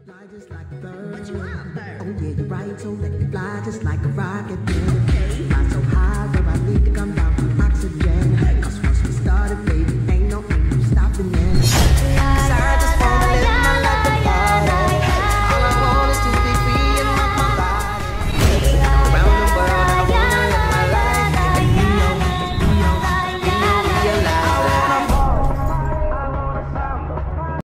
Fly just like a bird. But you are a bird. Oh yeah, you're right. So let me fly just like a rocket. Fly so high.